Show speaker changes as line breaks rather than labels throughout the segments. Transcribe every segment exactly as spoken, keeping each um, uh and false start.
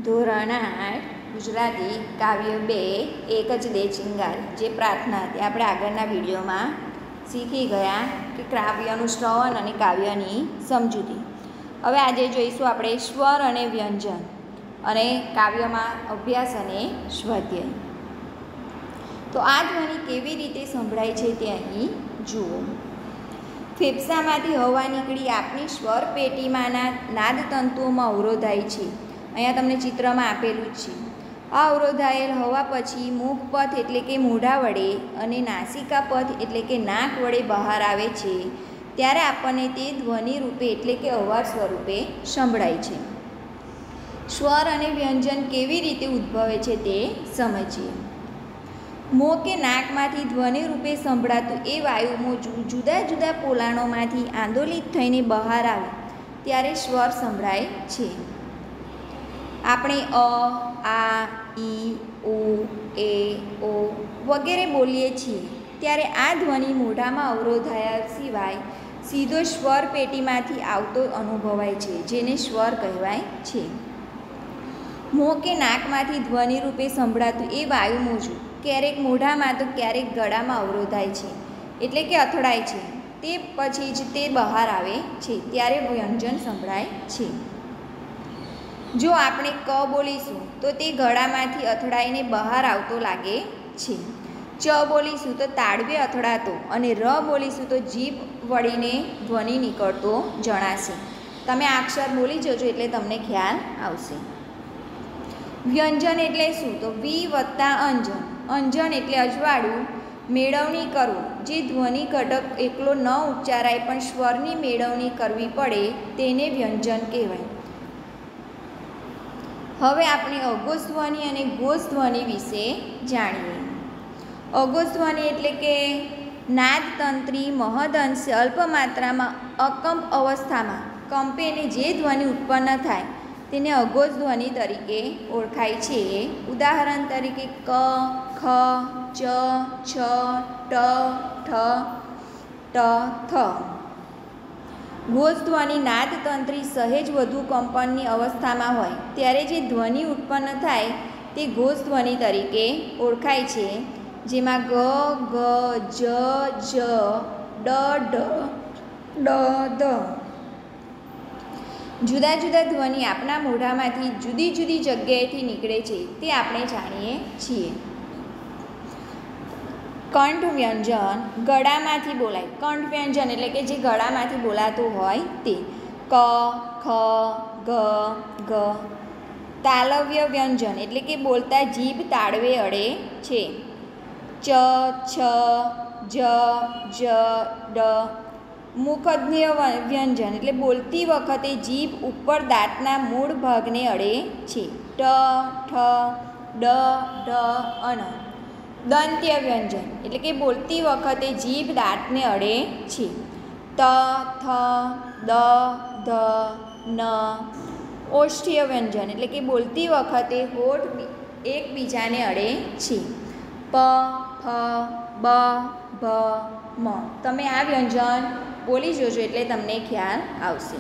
ધોરણ આઠ ગુજરાતી કાવ્ય બે એક જ દે ચિંગારી જે પ્રાર્થના હતી આપણે આગળના વિડીયોમાં શીખી ગયા કે કાવ્યનું શ્રવણ અને કાવ્યની સમજૂતી. હવે આજે જોઈશું આપણે સ્વર અને વ્યંજન અને કાવ્યમાં અભ્યાસ અને સ્વાધ્યાય. તો આ ધ્વનિ કેવી રીતે સંભળાય છે તે અહીં જુઓ. ફેફસામાંથી હવા નીકળી આપણી સ્વર પેટીમાંના નાદતંતુઓમાં અવરોધાય છે. અહીંયા તમને ચિત્રમાં આપેલું જ છે. આ અવરોધાયેલ હવા પછી મુખ પથ એટલે કે મોઢા વડે અને નાસિકા પથ એટલે કે નાક વડે બહાર આવે છે. ત્યારે આપણને તે ધ્વનિ રૂપે એટલે કે અવાજ સ્વરૂપે સંભળાય છે. સ્વર અને વ્યંજન કેવી રીતે ઉદ્ભવે છે તે સમજીએ. મોં કે નાકમાંથી ધ્વનિ રૂપે સંભળાતું એ વાયુમોજું જુદા જુદા પોલાણોમાંથી આંદોલિત થઈને બહાર આવે ત્યારે સ્વર સંભળાય છે. આપણે અ, આ, ઈ, ઉ, એ, ઓ વગેરે બોલીએ છીએ ત્યારે આ ધ્વનિ મોઢામાં અવરોધાયા સિવાય સીધો સ્વર પેટીમાંથી આવતો અનુભવાય છે, જેને સ્વર કહેવાય છે. મોં કે નાકમાંથી ધ્વનિ રૂપે સંભળાતું એ વાયુમોજું ક્યારેક મોઢામાં તો ક્યારેક ગળામાં અવરોધાય છે એટલે કે અથડાય છે. તે પછી જ તે બહાર આવે છે ત્યારે વ્યંજન સંભળાય છે. જો આપણે ક બોલીશું તો તે ગળામાંથી અથડાઈને બહાર આવતો લાગે છે. ચ બોલીશું તો તાળવે અથડાતો અને ર બોલીશું તો જીભ વળીને ધ્વનિ નીકળતો જણાશે. તમે આ અક્ષર બોલી જજો એટલે તમને ખ્યાલ આવશે. વ્યંજન એટલે શું? તો વી વત્તા અંજન. અંજન એટલે અજવાળું, મેળવણી કરવું, જે ધ્વનિ ઘટક એકલો ન ઉચ્ચારાય પણ સ્વરની મેળવણી કરવી પડે તેને વ્યંજન કહેવાય. હવે આપણે અઘોષ ધ્વનિ અને ઘોષ ધ્વનિ વિશે જાણીએ. અઘોષ ધ્વનિ એટલે કે નાદતંત્રી મહદઅંશે અલ્પ માત્રામાં અકંપ અવસ્થામાં કંપેને જે ધ્વનિ ઉત્પન્ન થાય તેને અઘોષ ધ્વનિ તરીકે ઓળખાય છે. ઉદાહરણ તરીકે ક, ખ, ચ, છ, ટ, ઠ, ટ, થ. ઘોષ ધ્વનિ નાદતંત્રી સહેજ વધુ કંપનની અવસ્થામાં હોય ત્યારે જે ધ્વનિ ઉત્પન્ન થાય તે ઘોષ ધ્વનિ તરીકે ઓળખાય છે. જેમાં ગ, ગ, જ, જ, ડ, ઢ, ડ, ધ. જુદા જુદા ધ્વનિ આપણા મોઢામાંથી જુદી જુદી જગ્યાએથી નીકળે છે તે આપણે જાણીએ છીએ. કંઠ વ્યંજન ગળામાંથી બોલાય. કંઠ વ્યંજન એટલે કે જે ગળામાંથી બોલાતું હોય તે. ક, ખ, ગ, ઘ. તાલવ્ય વ્યંજન એટલે કે બોલતા જીભ તાળવે અડે છે. ચ, છ, જ, જ, ડ. મુખધ્ય વ્યંજન એટલે બોલતી વખતે જીભ ઉપર દાંતના મૂળ ભાગને અડે છે. ટ, ઠ, ડ, ઢ, અન. દંત્ય વ્યંજન એટલે કે બોલતી વખતે જીભ દાંતને અડે છે. ત, થ, દ, ધ, ન. ઓષ્ઠ્ય વ્યંજન એટલે કે બોલતી વખતે હોઠ એકબીજાને અડે છે. પ, ફ, બ, ભ, મ. તમે આ વ્યંજન બોલી જોજો એટલે તમને ખ્યાલ આવશે.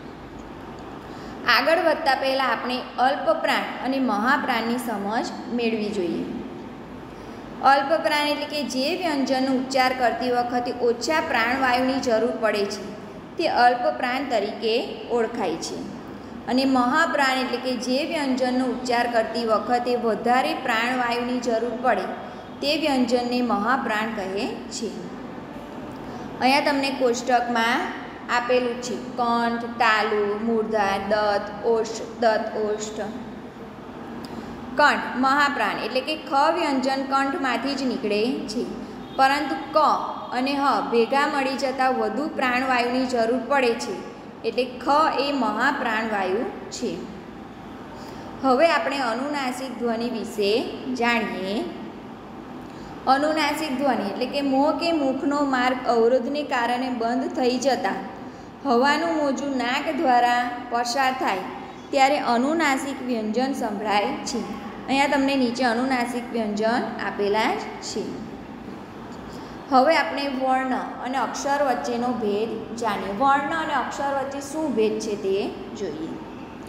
આગળ વધતા પહેલાં આપણે અલ્પપ્રાણ અને મહાપ્રાણની સમજ મેળવી જોઈએ. અલ્પપ્રાણ એટલે કે જે વ્યંજનનો ઉચ્ચાર કરતી વખતે ઓછા પ્રાણવાયુની જરૂર પડે છે તે અલ્પપ્રાણ તરીકે ઓળખાય છે. અને મહાપ્રાણ એટલે કે જે વ્યંજનનો ઉચ્ચાર કરતી વખતે વધારે પ્રાણવાયુની જરૂર પડે તે વ્યંજનને મહાપ્રાણ કહે છે. અહીંયા તમને કોષ્ટકમાં આપેલું છે. કંઠ, તાલુ, મૂર્ધા, દંત, ઓષ્ઠ, દંત, ઓષ્ઠ. કંઠ મહાપ્રાણ એટલે કે ખ વ્યંજન કંઠમાંથી જ નીકળે છે, પરંતુ ક અને હ ભેગા મળી જતાં વધુ પ્રાણવાયુની જરૂર પડે છે એટલે ખ એ મહાપ્રાણવાયુ છે. હવે આપણે અનુનાસિક ધ્વનિ વિશે જાણીએ. અનુનાસિક ધ્વનિ એટલે કે મોં કે મુખનો માર્ગ અવરોધને કારણે બંધ થઈ જતાં હવાનું મોજું નાક દ્વારા પસાર થાય ત્યારે અનુનાસિક વ્યંજન સંભળાય છે. અહીંયા તમને નીચે અનુનાસિક વ્યંજન આપેલા જ છે. હવે આપણે વર્ણ અને અક્ષર વચ્ચેનો ભેદ જાણીએ. વર્ણ અને અક્ષર વચ્ચે શું ભેદ છે તે જોઈએ.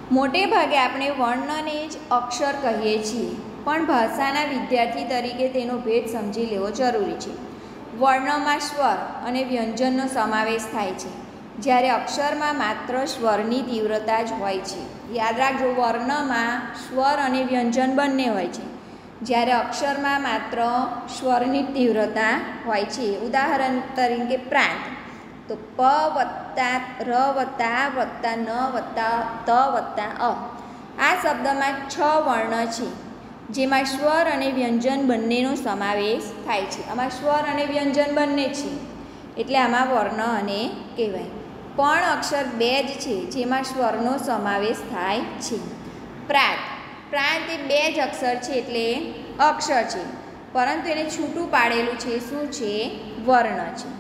મોટે ભાગે આપણે વર્ણને જ અક્ષર કહીએ છીએ, પણ ભાષાના વિદ્યાર્થી તરીકે તેનો ભેદ સમજી લેવો જરૂરી છે. વર્ણમાં સ્વર અને વ્યંજનનો સમાવેશ થાય છે, જ્યારે અક્ષરમાં માત્ર સ્વરની તીવ્રતા જ હોય છે. યાદ રાખજો, વર્ણમાં સ્વર અને વ્યંજન બંને હોય છે, જ્યારે અક્ષરમાં માત્ર સ્વરની તીવ્રતા હોય છે. ઉદાહરણ તરીકે પ્રાંત, તો પ વત્તા ર વત્તા આ વત્તા ન વત્તા ત વત્તા અ. આ શબ્દમાં છ વર્ણ છે, જેમાં સ્વર અને વ્યંજન બંનેનો સમાવેશ થાય છે. આમાં સ્વર અને વ્યંજન બંને છે, એટલે આમાં વર્ણ અને કહેવાય. પણ અક્ષર બે જ છે, જેમાં સ્વરનો સમાવેશ થાય છે. પ્રાત, પ્રાંત એ બે જ અક્ષર છે, એટલે અક્ષર છે, પરંતુ એને છૂટું પાડેલું છે. શું છે? વર્ણ છે.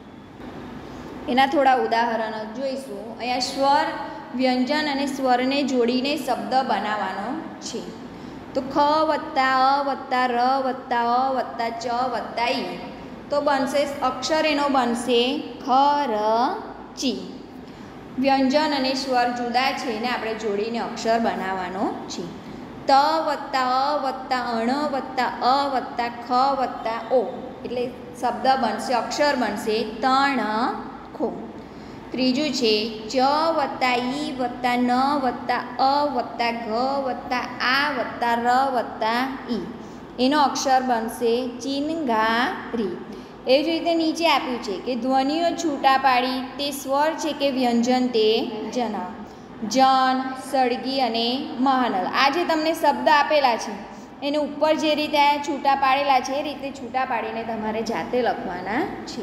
એના થોડા ઉદાહરણો જોઈશું. અહીંયા સ્વર, વ્યંજન અને સ્વરને જોડીને શબ્દ બનાવવાનો છે. તો ખ વત્તા અ વત્તા ર વત્તા અ વત્તા ચ વત્તા ઈ, તો બનશે અક્ષર એનો બનશે ખ ર ચી. વ્યંજન અને સ્વર જુદા છે, એને આપણે જોડીને અક્ષર બનાવવાનો છે. ત વત્તા અ વત્તા અણ વત્તા અ વત્તા ખ વત્તા ઓ, એટલે શબ્દ બનશે, અક્ષર બનશે તણ ખો. ત્રીજું છે ચ વત્તા ઈ વત્તા ન વત્તા અ વત્તા ઘ વત્તા આ વત્તા ર વત્તા ઈ, એનો અક્ષર બનશે ચિનગારી. એ જ રીતે નીચે આપ્યું છે કે ધ્વનિઓ છૂટા પાડી તે સ્વર છે કે વ્યંજન તે જણાવો. જન, સળગી અને મહાનલ, આ જે તમને શબ્દ આપેલા છે એને ઉપર જે રીતે છૂટા પાડેલા છે એ રીતે છૂટા પાડીને તમારે જાતે લખવાના છે.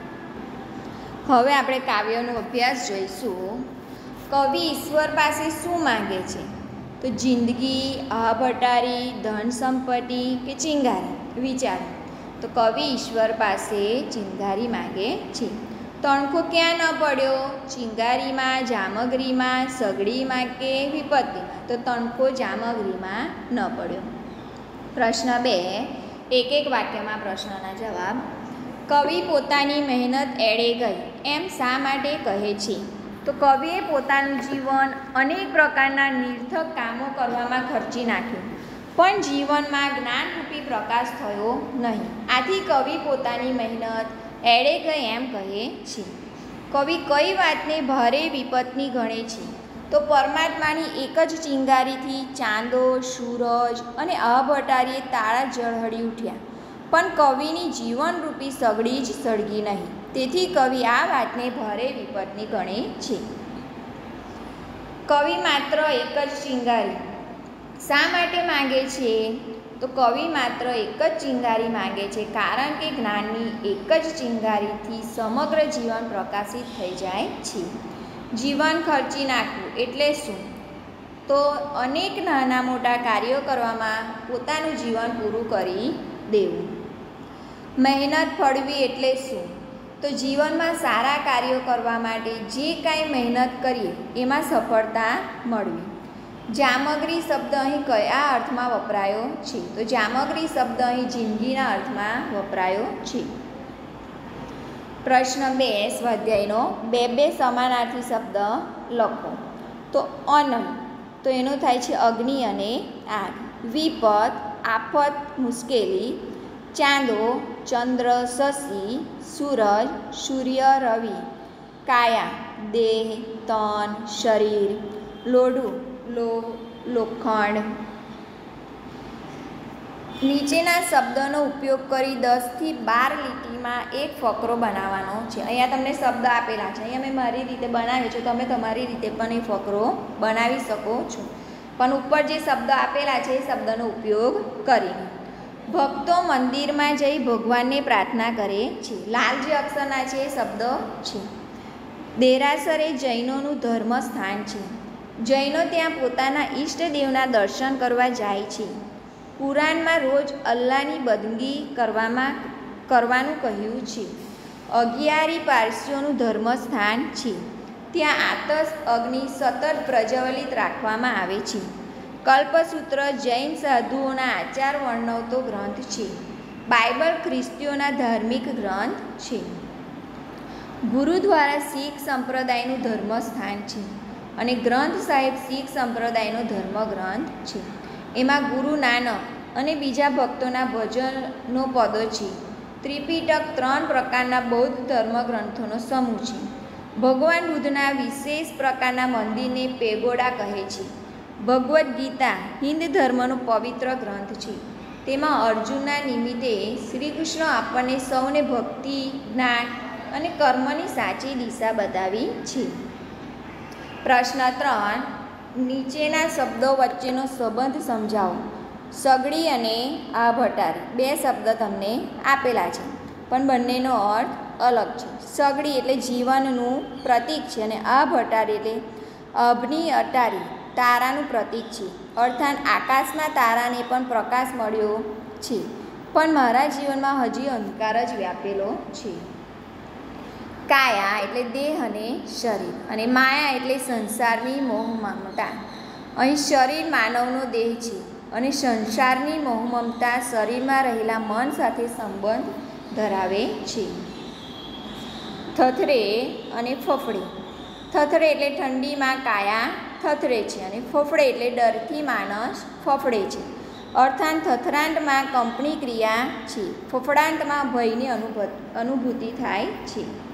હવે આપણે કાવ્યનો અભ્યાસ જોઈશું. કવિ ઈશ્વર પાસે શું માંગે છે? તો જિંદગી, આહભટારી, ધન સંપત્તિ કે ચિંગારી? વિચારો. તો કવિ ઈશ્વર પાસે ચિંગારી માંગે છે. તણખો ક્યાં ન પડ્યો? ચિંગારીમાં, જામગરીમાં, સગડીમાં કે વિપત્તિમાં? તો તણખો જામગરીમાં ન પડ્યો. પ્રશ્ન બે, એક એક વાક્યમાં પ્રશ્નના જવાબ. કવિ પોતાની મહેનત એળે ગઈ એમ શા માટે કહે છે? તો કવિએ પોતાનું જીવન અનેક પ્રકારના નિર્થક કામો કરવામાં ખર્ચી નાખ્યું, પણ જીવનમાં જ્ઞાનરૂપી પ્રકાશ થયો નહીં. આથી કવિ પોતાની મહેનત એળે ગઈ એમ કહે છે. કવિ કઈ વાતને ભારે વિપત્ની ગણે છે? તો પરમાત્માની એક જ ચિંગારીથી ચાંદો, સૂરજ અને આહભટારીએ તાળા ઝળહળી ઉઠ્યા, પણ કવિની જીવનરૂપી સગડી જ સળગી નહીં. તેથી કવિ આ વાતને ભારે વિપત્ની ગણે છે. કવિ માત્ર એક જ ચિંગારી શા માટે માંગે છે? તો કવિ માત્ર એક જ ચિંગારી માંગે છે કારણ કે જ્ઞાનની એક જ ચિંગારીથી સમગ્ર જીવન પ્રકાશિત થઈ જાય છે. જીવન ખર્ચી નાખવું એટલે શું? તો અનેક નાના મોટા કાર્યો કરવામાં પોતાનું જીવન પૂરું કરી દેવું. મહેનત ફળવી એટલે શું? તો જીવનમાં સારા કાર્યો કરવા માટે જે કાંઈ મહેનત કરીએ એમાં સફળતા મળવી. જામગરી શબ્દ અહીં કયા અર્થમાં વપરાયો છે? તો જામગરી શબ્દ અહીં જિંદગીના અર્થમાં વપરાયો છે. પ્રશ્ન બે, સ્વાધ્યાયનો બે બે સમાનાર્થી શબ્દ લખો. તો અનલ, તો એનો થાય છે અગ્નિ અને આગ. વિપત, આફત, મુશ્કેલી. ચાંદો, ચંદ્ર, શશી. સૂરજ, સૂર્ય, રવિ. કાયા, દેહ, તન, શરીર. લોઢું, લોહ, લોખંડ. નીચેના શબ્દોનો ઉપયોગ કરી દસથી બાર લીટીમાં એક ફકરો બનાવવાનો છે. અહીંયા તમને શબ્દ આપેલા છે, અહીંયા મેં મારી રીતે બનાવ્યો છે, તમે તમારી રીતે પણ એ ફકરો બનાવી શકો છો, પણ ઉપર જે શબ્દ આપેલા છે એ શબ્દનો ઉપયોગ કરીને. ભક્તો મંદિરમાં જઈ ભગવાનને પ્રાર્થના કરે છે. લાલ જે અક્ષરના છે એ શબ્દ છે. દેરાસર એ જૈનોનું ધર્મ સ્થાન છે. જૈનો ત્યાં પોતાના ઈષ્ટદેવના દર્શન કરવા જાય છે. કુરાનમાં રોજ અલ્લાહની બંદગી કરવામાં કરવાનું કહ્યું છે. અગિયારી પારસીઓનું ધર્મ સ્થાન છે. ત્યાં આતશ અગ્નિ સતત પ્રજ્વલિત રાખવામાં આવે છે. કલ્પસૂત્ર જૈન સાધુઓના આચાર વર્ણવતો ગ્રંથ છે. બાઇબલ ખ્રિસ્તીઓના ધાર્મિક ગ્રંથ છે. ગુરુદ્વારા શીખ સંપ્રદાયનું ધર્મ સ્થાન છે. અને ગ્રંથ સાહેબ શીખ સંપ્રદાયનો ધર્મગ્રંથ છે. એમાં ગુરુ નાનક અને બીજા ભક્તોના ભજનો પદો છે. ત્રિપિટક ત્રણ પ્રકારના બૌદ્ધ ધર્મગ્રંથોનો સમૂહ છે. ભગવાન બુદ્ધના વિશેષ પ્રકારના મંદિરને પેગોડા કહે છે. ભગવદ્ ગીતા હિન્દ ધર્મનો પવિત્ર ગ્રંથ છે. તેમાં અર્જુનના નિમિત્તે શ્રી કૃષ્ણ આપણને સૌને ભક્તિ, જ્ઞાન અને કર્મની સાચી દિશા બતાવી છે. પ્રશ્ન ત્રણ, નીચેના શબ્દો વચ્ચેનો સંબંધ સમજાવો. સગડી અને આભટારી બે શબ્દ તમને આપેલા છે, પણ બંનેનો અર્થ અલગ છે. સગડી એટલે જીવનનું પ્રતીક છે અને આભટારી એટલે અભની અટારી તારાનું પ્રતીક છે. અર્થાત આકાશના તારાને પણ પ્રકાશ મળ્યો છે, પણ મારા જીવનમાં હજી અંધકાર જ વ્યાપેલો છે. કાયા એટલે દેહ અને શરીર, અને માયા એટલે સંસારની મોહ મમતા. અહીં શરીર માનવનો દેહ છે અને સંસારની મોહ મમતા શરીરમાં રહેલા મન સાથે સંબંધ ધરાવે છે. થથરે અને ફફડે. થથરે એટલે ઠંડીમાં કાયા થથરે છે અને ફફડે એટલે ડરથી માણસ ફફડે છે. અર્થાત થથરાંતમાં કંપની ક્રિયા છે, ફફડાંતમાં ભયની અનુભૂતિ થાય છે.